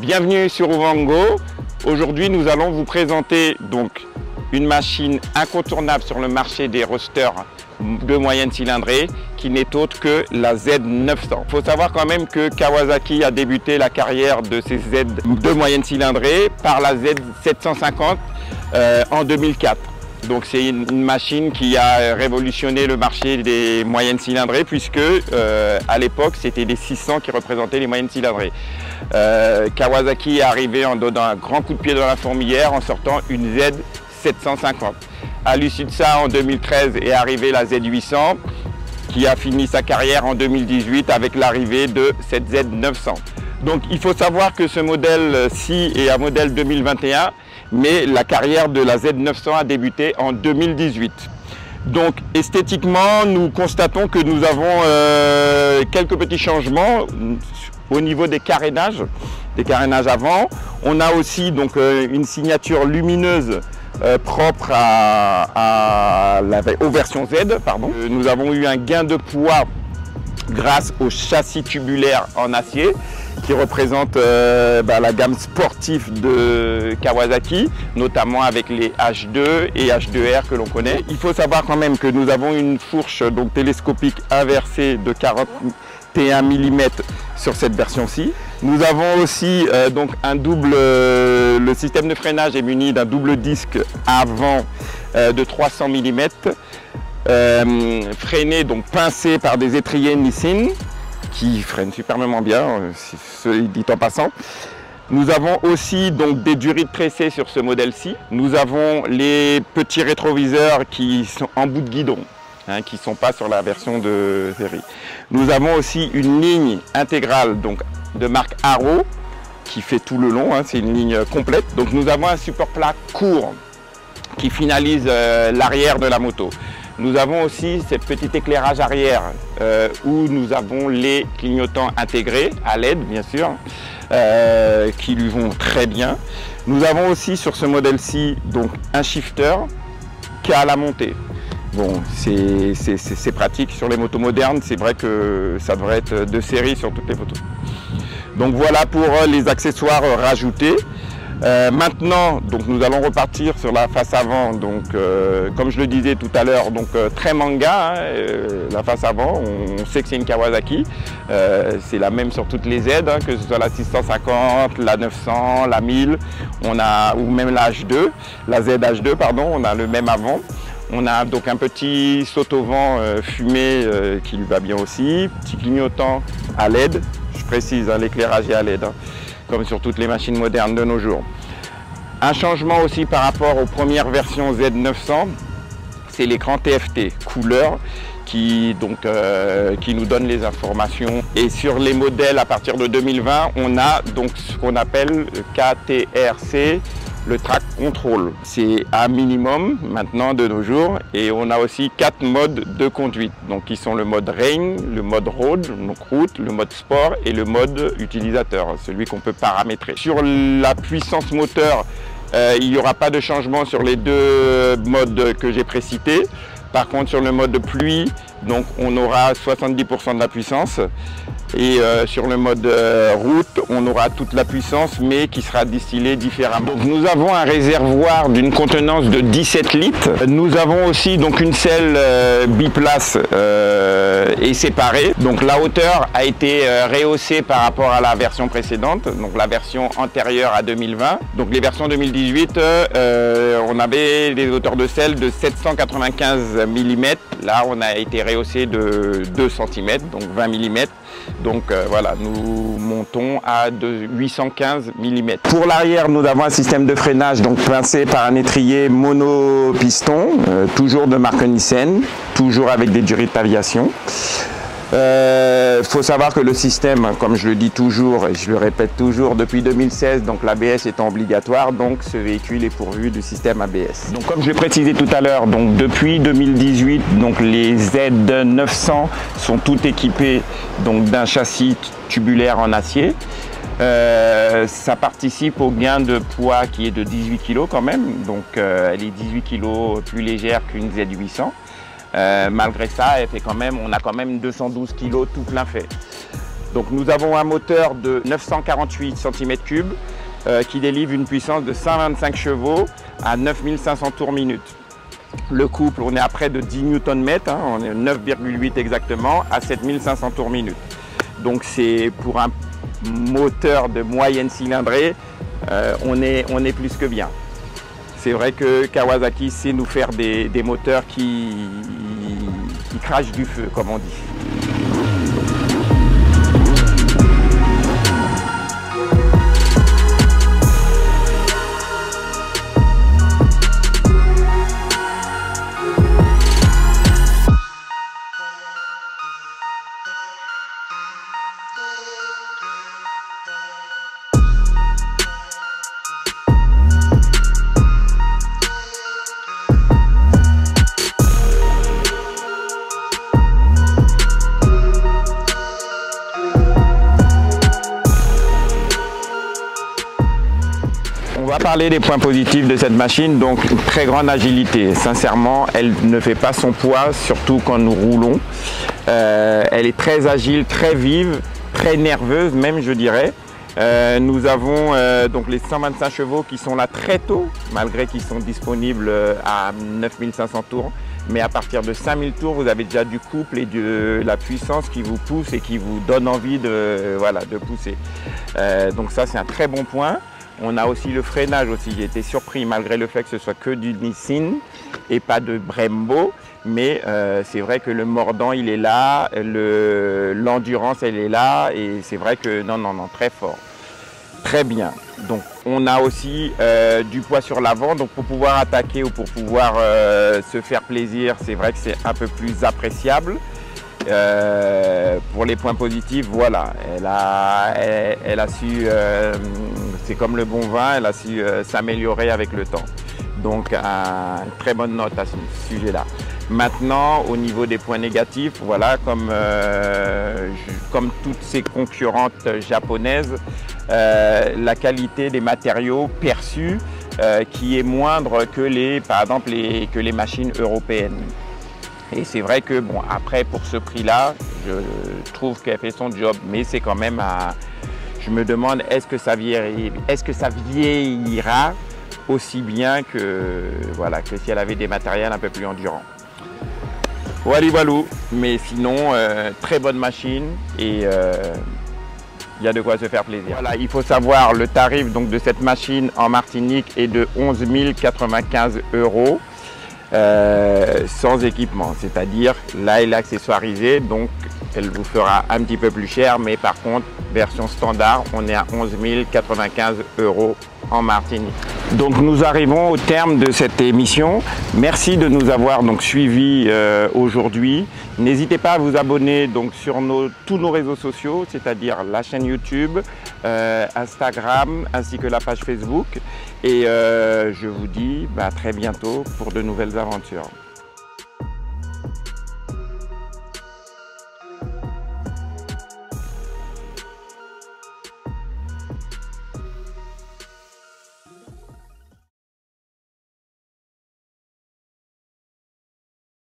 Bienvenue sur Ovango. Aujourd'hui, nous allons vous présenter donc une machine incontournable sur le marché des roadsters de moyenne cylindrée qui n'est autre que la Z900. Il faut savoir quand même que Kawasaki a débuté la carrière de ces Z de moyenne cylindrée par la Z750 en 2004. Donc c'est une machine qui a révolutionné le marché des moyennes cylindrées puisque à l'époque c'était les 600 qui représentaient les moyennes cylindrées. Kawasaki est arrivé en donnant un grand coup de pied dans la fourmilière en sortant une Z750. À l'issue de ça, en 2013 est arrivée la Z800 qui a fini sa carrière en 2018 avec l'arrivée de cette Z900. Donc il faut savoir que ce modèle-ci est un modèle 2021, mais la carrière de la Z900 a débuté en 2018. Donc esthétiquement, nous constatons que nous avons quelques petits changements au niveau des carénages avant. On a aussi donc une signature lumineuse propre aux versions Z. Pardon. Nous avons eu un gain de poids grâce au châssis tubulaire en acier qui représente la gamme sportive de Kawasaki, notamment avec les H2 et H2R que l'on connaît. Il faut savoir quand même que nous avons une fourche donc télescopique inversée de 41 mm sur cette version-ci. Nous avons aussi donc un double, le système de freinage est muni d'un double disque avant de 300 mm, freiné, donc pincé par des étriers Nissin qui freinent superbement bien, dit en passant. Nous avons aussi donc des durites tressées sur ce modèle-ci. Nous avons les petits rétroviseurs qui sont en bout de guidon, qui ne sont pas sur la version de série. Nous avons aussi une ligne intégrale donc, de marque Arrow qui fait tout le long, c'est une ligne complète. Donc nous avons un support plat court qui finalise l'arrière de la moto. Nous avons aussi ce petit éclairage arrière où nous avons les clignotants intégrés à LED bien sûr qui lui vont très bien. Nous avons aussi sur ce modèle-ci donc un shifter qui a à la montée. Bon, c'est pratique sur les motos modernes, c'est vrai que ça devrait être de série sur toutes les motos. Donc voilà pour les accessoires rajoutés. Maintenant, donc, nous allons repartir sur la face avant, donc, comme je le disais tout à l'heure, donc très manga, la face avant, on sait que c'est une Kawasaki, c'est la même sur toutes les Z, que ce soit la 650, la 900, la 1000, ou même la H2, la ZH2, pardon, on a le même avant. On a donc un petit saute-au-vent fumé qui lui va bien aussi, petit clignotant à LED, je précise, l'éclairage est à LED. Comme sur toutes les machines modernes de nos jours. Un changement aussi par rapport aux premières versions Z900, c'est l'écran TFT couleur qui nous donne les informations. Et sur les modèles à partir de 2020, on a donc ce qu'on appelle KTRC, le track control. C'est un minimum maintenant de nos jours et on a aussi 4 modes de conduite. Donc qui sont le mode rain, le mode road, donc route, le mode sport et le mode utilisateur, celui qu'on peut paramétrer. Sur la puissance moteur, il n'y aura pas de changement sur les deux modes que j'ai précités. Par contre sur le mode pluie, donc on aura 70% de la puissance. Et sur le mode route, on aura toute la puissance, mais qui sera distillée différemment. Donc nous avons un réservoir d'une contenance de 17 litres. Nous avons aussi donc une selle biplace et séparée. Donc la hauteur a été rehaussée par rapport à la version précédente, donc la version antérieure à 2020. Donc les versions 2018, on avait des hauteurs de selle de 795 mm. Là, on a été rehaussé de 2 cm, donc 20 mm. Donc voilà, nous montons à 815 mm. Pour l'arrière, nous avons un système de freinage donc pincé par un étrier monopiston, toujours de marque Nissin, toujours avec des durites aviation. Faut savoir que le système, comme je le dis toujours et je le répète toujours, depuis 2016, donc l'ABS étant obligatoire, donc ce véhicule est pourvu du système ABS. Donc comme je l'ai précisé tout à l'heure, donc depuis 2018, donc les Z900 sont toutes équipées donc d'un châssis tubulaire en acier. Ça participe au gain de poids qui est de 18 kg quand même, donc elle est 18 kg plus légère qu'une Z800. Malgré ça, on a quand même 212 kg tout plein fait. Donc nous avons un moteur de 948 cm3 qui délivre une puissance de 125 chevaux à 9500 tours minute. Le couple, on est à près de 10 Nm, hein, on est 9,8 exactement, à 7500 tours minute. Donc c'est pour un moteur de moyenne cylindrée, on est plus que bien. C'est vrai que Kawasaki sait nous faire des moteurs qui crachent du feu, comme on dit. On va parler des points positifs de cette machine, donc une très grande agilité. Sincèrement, elle ne fait pas son poids, surtout quand nous roulons. Elle est très agile, très vive, très nerveuse même, je dirais. Nous avons donc les 125 chevaux qui sont là très tôt, malgré qu'ils sont disponibles à 9500 tours. Mais à partir de 5000 tours, vous avez déjà du couple et de la puissance qui vous pousse et qui vous donne envie de pousser. Donc ça, c'est un très bon point. On a aussi le freinage aussi. J'ai été surpris malgré le fait que ce soit que du Nissin et pas de Brembo. Mais c'est vrai que le mordant, il est là, l'endurance, elle est là. Et c'est vrai que non, très fort. Très bien. Donc on a aussi du poids sur l'avant. Donc pour pouvoir attaquer ou pour pouvoir se faire plaisir, c'est vrai que c'est un peu plus appréciable. Pour les points positifs, voilà, elle a su, c'est comme le bon vin, elle a su s'améliorer avec le temps. Donc une très bonne note à ce sujet-là. Maintenant, au niveau des points négatifs, voilà, comme toutes ces concurrentes japonaises, la qualité des matériaux perçus qui est moindre que par exemple que les machines européennes. Et c'est vrai que, bon, après, pour ce prix-là, je trouve qu'elle fait son job, mais c'est quand même je me demande, est-ce que ça vieillira aussi bien que si elle avait des matériels un peu plus endurants. Walou, mais sinon, très bonne machine et il y a de quoi se faire plaisir. Voilà, il faut savoir, le tarif donc, de cette machine en Martinique est de 11 095 €. Sans équipement, c'est-à-dire là elle est accessoirisée, donc elle vous fera un petit peu plus cher, mais par contre version standard on est à 11 095 € en Martinique. Donc nous arrivons au terme de cette émission. Merci de nous avoir donc suivis aujourd'hui. N'hésitez pas à vous abonner donc sur tous nos réseaux sociaux, c'est-à-dire la chaîne YouTube, Instagram ainsi que la page Facebook. Et je vous dis à très bientôt pour de nouvelles aventures.